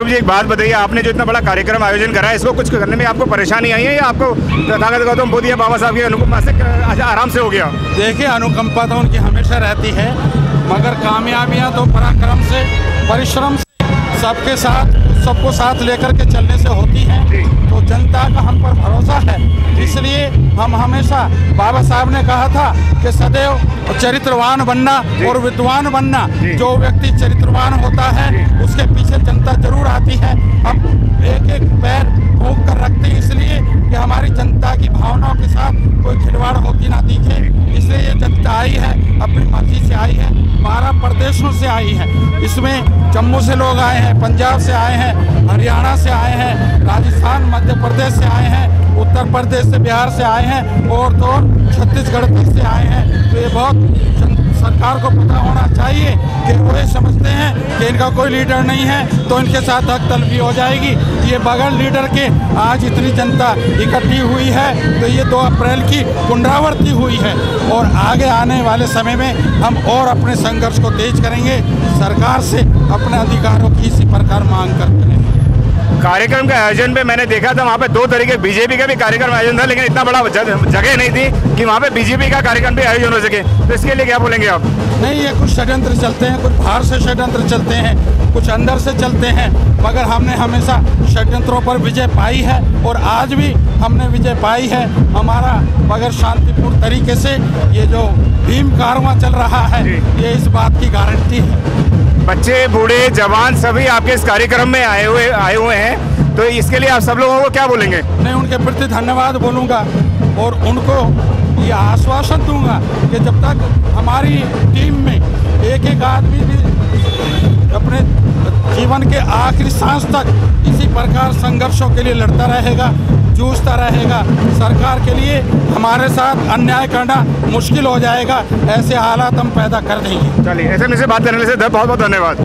मुझे एक बात बताइए, आपने जो इतना बड़ा कार्यक्रम आयोजन करा है, इसको कुछ करने में आपको परेशानी आई है या आपको तथागत गौतम बुद्ध या बाबा साहब की अनुकंपा से आराम से हो गया? देखिए, अनुकंपा तो उनकी हमेशा रहती है, मगर कामयाबियां तो पराक्रम से, परिश्रम से, सबके साथ, सबको साथ लेकर के चलने से होती हैं। तो जनता का हम पर भरोसा है, इसलिए हम हमेशा, बाबा साहब ने कहा था कि सदैव चरित्रवान बनना और विद्वान बनना। जो व्यक्ति चरित्रवान होता है उसके पीछे जनता जरूर आती है। हम एक एक पैर फूंक कर रखते हैं, इसलिए कि हमारी जनता की भावनाओं के साथ कोई खिलवाड़ होती ना दिखे। इसलिए ये जनता आई है, अपनी मर्जी से आई है, 12 प्रदेशों से आई है। इसमें जम्मू से लोग आए हैं, पंजाब से आए हैं, हरियाणा से आए हैं, राजस्थान, मध्य प्रदेश से आए हैं, उत्तर प्रदेश से, बिहार से आए हैं और तो छत्तीसगढ़ तक से आए हैं। तो ये बहुत सरकार को पता होना चाहिए कि वो ये समझते हैं कि इनका कोई लीडर नहीं है तो इनके साथ हक तलबी हो जाएगी। ये बगैर लीडर के आज इतनी जनता इकट्ठी हुई है, तो ये 2 अप्रैल की पुनरावृत्ति हुई है और आगे आने वाले समय में हम और अपने संघर्ष को तेज करेंगे। सरकार से अपने अधिकारों की इसी प्रकार मांग करते हैं। कार्यक्रम के आयोजन पे मैंने देखा था, वहाँ पे 2 तरीके बीजेपी का भी कार्यक्रम आयोजन था, लेकिन इतना बड़ा जगह नहीं थी कि वहाँ पे बीजेपी का कार्यक्रम भी आयोजन हो सके। तो इसके लिए क्या बोलेंगे आप? नहीं, ये कुछ षड्यंत्र चलते हैं, कुछ बाहर से षड्यंत्र चलते हैं, कुछ अंदर से चलते हैं, मगर हमने हमेशा षड्यंत्रों पर विजय पाई है और आज भी हमने विजय पाई है। हमारा मगर शांतिपूर्ण तरीके से ये जो भीम कारवां चल रहा है, ये इस बात की गारंटी है। बच्चे, बूढ़े, जवान सभी आपके इस कार्यक्रम में आए हुए हैं, तो इसके लिए आप सब लोगों को क्या बोलेंगे? मैं उनके प्रति धन्यवाद बोलूँगा और उनको ये आश्वासन दूंगा कि जब तक हमारी टीम में एक एक आदमी भी अपने जीवन के आखिरी सांस तक इसी प्रकार संघर्षों के लिए लड़ता रहेगा, जूझता रहेगा, सरकार के लिए हमारे साथ अन्याय करना मुश्किल हो जाएगा। ऐसे हालात हम पैदा कर देंगे। चलिए, ऐसे में से बात करने से बहुत बहुत धन्यवाद।